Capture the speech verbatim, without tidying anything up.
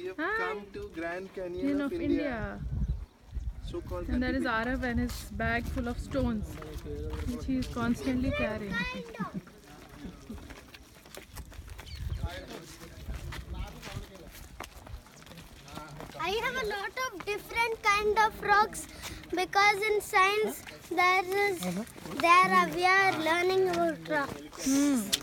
We have Hi. come to Grand Canyon Canyon of, of India. India. So-called And there is Gandikota. Arav and his bag full of stones, which he is constantly carrying. I have a lot of different kind of rocks because in science there is there are, we are learning about rocks. Hmm.